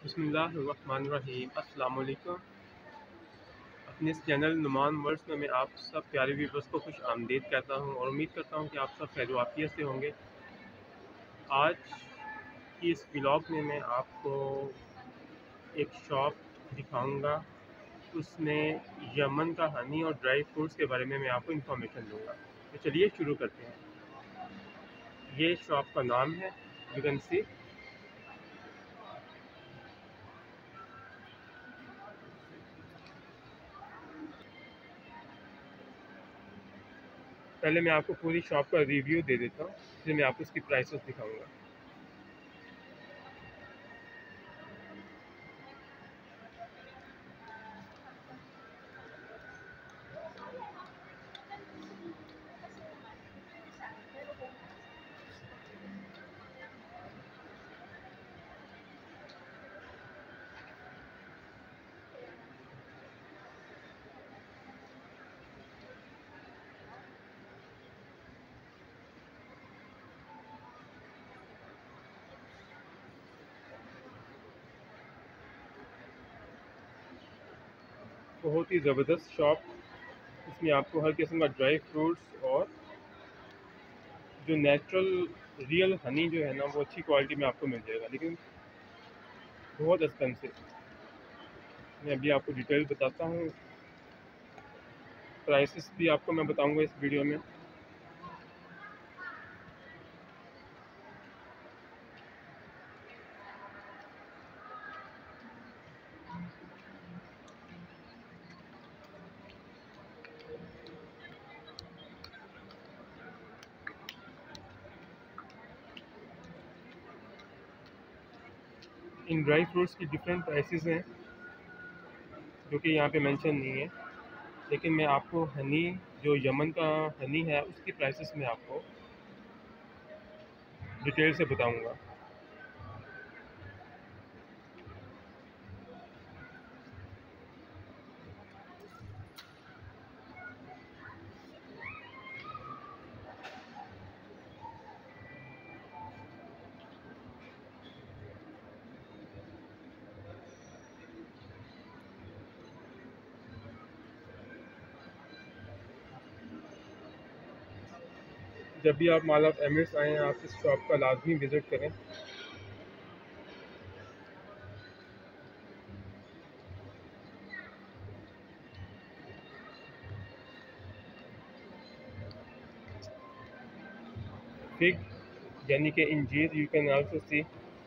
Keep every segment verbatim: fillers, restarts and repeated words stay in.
बिस्मिल्लाहिर्रहमानिर्रहीम। अस्सलाम वालेकुम। अपने इस चैनल नुमान वर्ड्स में मैं आप सब प्यारे व्यूवर्स को खुश आमदीद कहता हूँ और उम्मीद करता हूँ कि आप सब खैर वाफियत से होंगे। आज की इस व्लॉग में मैं आपको एक शॉप दिखाऊंगा, उसमें यमन का हनी और ड्राई फ्रूट्स के बारे में मैं आपको इन्फॉर्मेशन दूंगा। तो चलिए शुरू करते हैं। ये शॉप का नाम है, यू कैन सी। पहले मैं आपको पूरी शॉप का रिव्यू दे देता हूँ, फिर मैं आपको इसकी प्राइसेस दिखाऊंगा। बहुत ही ज़बरदस्त शॉप, इसमें आपको हर किस्म का ड्राई फ्रूट्स और जो नेचुरल रियल हनी जो है ना, वो अच्छी क्वालिटी में आपको मिल जाएगा, लेकिन बहुत एक्सपेंसिव। मैं अभी आपको डिटेल बताता हूँ, प्राइसेस भी आपको मैं बताऊँगा इस वीडियो में। इन ड्राई फ्रूट्स की डिफरेंट प्राइसेस हैं जो कि यहाँ पे मेंशन नहीं है, लेकिन मैं आपको हनी, जो यमन का हनी है, उसकी प्राइसेस मैं आपको डिटेल से बताऊँगा। जब भी आप माल ऑफ एमिरेट्स आएँ, आप इस शॉप का लाजमी विज़िट करें। फिग यानी कि इंजीर, यू कैन आल्सो सी।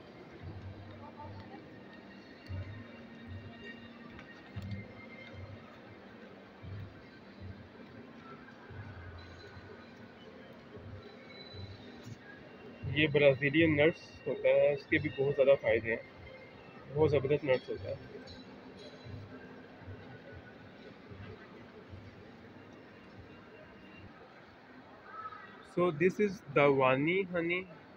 ये ब्राज़ीलियन नट्स होता है, इसके भी बहुत ज़्यादा फ़ायदे हैं, बहुत ज़बरदस्त नट्स होता है। So this is the Wani honey,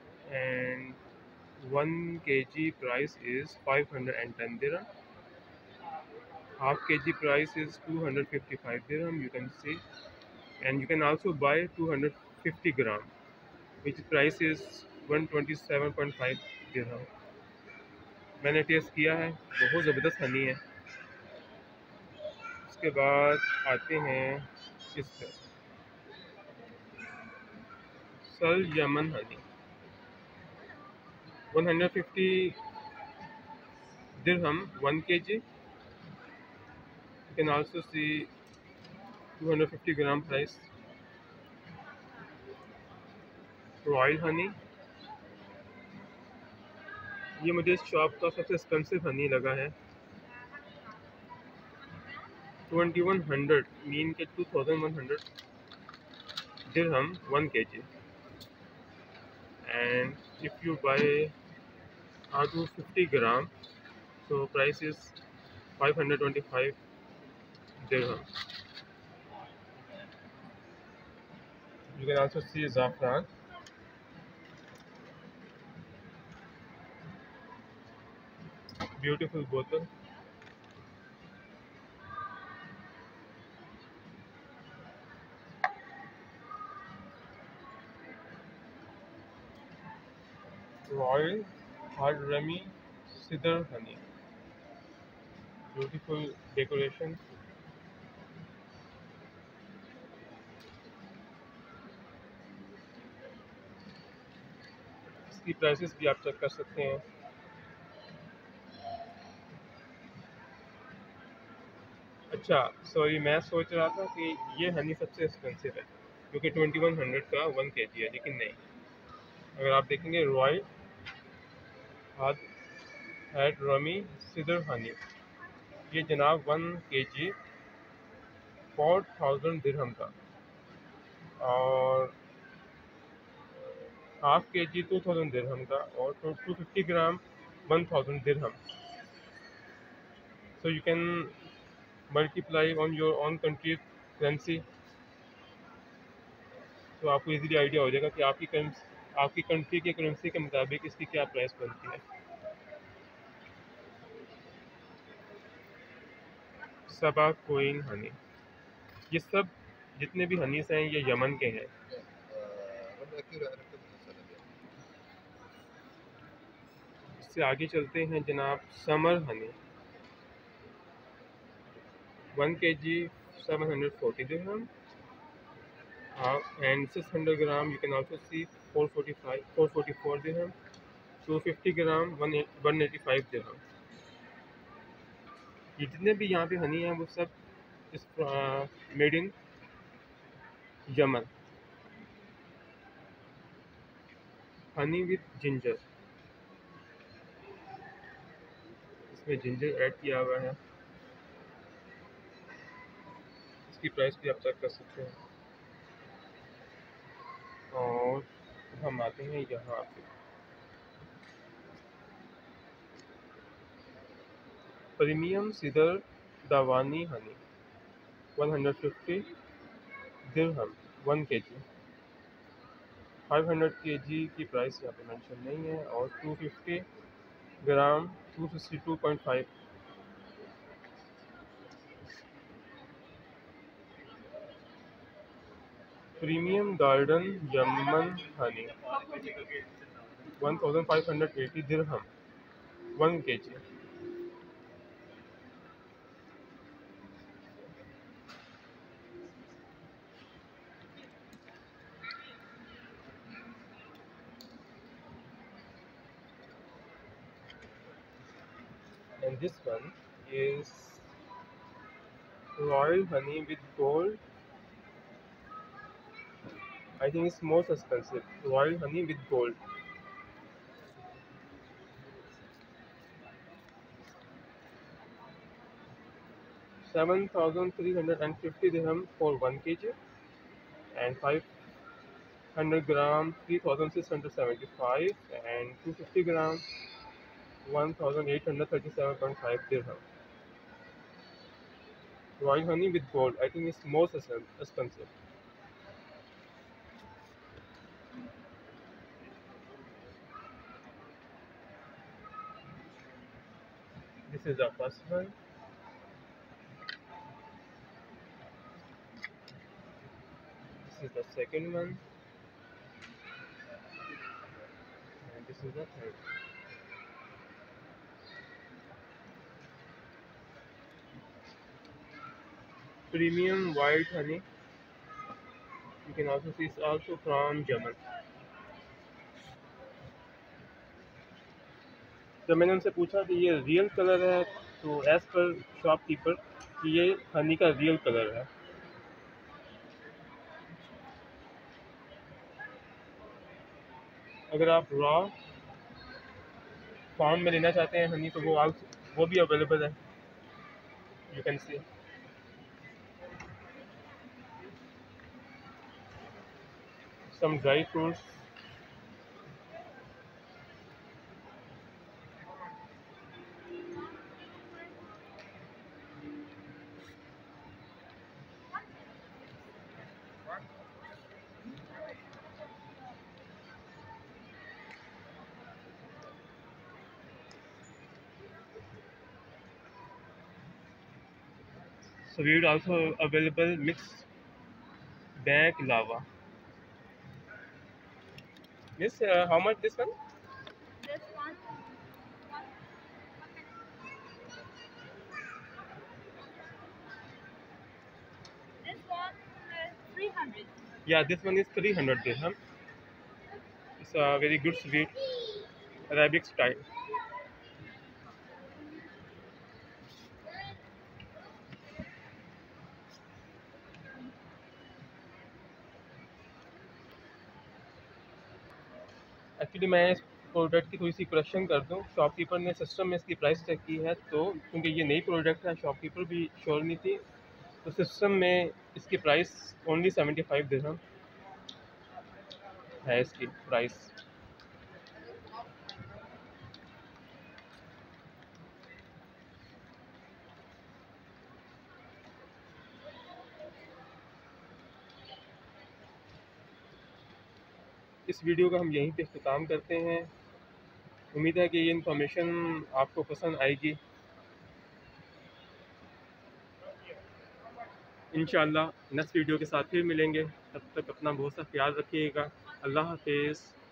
and one kg price is five hundred ten dirham. Half kg price is two hundred fifty-five dirham, you can see, and you can also buy two hundred fifty gram, which price is one hundred twenty-seven point five dirham. मैंने taste किया है, बहुत ज़बरदस्त हनी है। उसके बाद आते हैं इस पर सल Yemen honey, one hundred fifty dirham one kg. You can also see two hundred fifty gram price. Royal honey, ये मुझे इस शॉप का सबसे एक्सपेंसिव हनी लगा है। ट्वेंटी वन हंड्रेड मीन के two thousand one hundred dirham one kg, and if you buy uh, two hundred fifty gram, so price is five hundred twenty-five dirham. You can also see saffron. Beautiful bottle. Royal Hard Remy Cedar Honey. Beautiful decoration. इसकी prices भी आप check कर सकते हैं। अच्छा sorry, मैं सोच रहा था कि ये हनी सबसे एक्सपेंसिव है क्योंकि ट्वेंटी वन हंड्रेड का वन के जी है, लेकिन नहीं। अगर आप देखेंगे royal hard Remy cedar honey, ये जनाब वन के जी फोर थाउजेंड दिरहम का, और हाफ के जी टू थाउजेंड दिरहम का, और two fifty gram one thousand dirham. So you can multiply on your own country currency, तो आपको इजीली आइडिया हो जाएगा कि आपकी करेंसी आपकी कंट्री की करेंसी के मुताबिक इसकी क्या प्राइस बनती है। सबा कोइन हनी, ये सब जितने भी हनीस हैं ये यमन के हैं। इससे आगे चलते हैं जनाब, summer honey one K G seven hundred forty dirham, and six hundred gram you can also see four forty five four forty four dirham, two fifty gram one eighty five dirham. ये जितने भी यहाँ पे हनी हैं वो सब इस made in Yemen. Honey with ginger, इसमें जिंजर ऐड किया हुआ है। इसकी प्राइस भी आप चेक कर सकते हैं। और हम आते हैं यहाँ पे premium cedar Dawani honey one hundred fifty dirham one K G, five hundred के जी की प्राइस यहाँ पे मेंशन नहीं है, और two fifty gram two sixty two point five. Premium garden Yemen honey one thousand five hundred eighty dirham one K G. And this one is royal honey with gold. I think it's most expensive. Royal honey with gold. seven thousand three hundred fifty dirham for one kg, and five hundred gram three thousand six hundred seventy-five, and two hundred fifty gram one thousand eight hundred thirty-seven point five dirham. Royal honey with gold. I think it's most expensive. This is the first one. This is the second one. And this is the third. Premium white honey. You can also see it's also from Yemen. जब मैंने उनसे पूछा कि ये real colour है, तो as per shopkeeper कि ये हनी का रियल कलर है। अगर आप रॉ फॉर्म में लेना चाहते हैं हनी, तो वो आप वो भी अवेलेबल है। You can see some dry fruits, so we would also available mixed bag lava. Miss, uh, how much this one? This one, Yeah, this one is three hundred dirham. It's a very good sweet Arabic style. Actually मैं इस product की थोड़ी सी correction कर दूं, shopkeeper ने system में इसकी price check की है, तो क्योंकि ये नई प्रोडक्ट है शॉपकीपर भी श्योर नहीं थी, तो सिस्टम में इसकी price only seventy five dirham है इसकी प्राइस। इस वीडियो का हम यहीं पे इख्तिताम करते हैं। उम्मीद है कि ये इन्फॉर्मेशन आपको पसंद आएगी। इंशाअल्लाह नेक्स्ट वीडियो के साथ फिर मिलेंगे, तब तक अपना बहुत सा ख्याल रखिएगा। अल्लाह हाफिज़।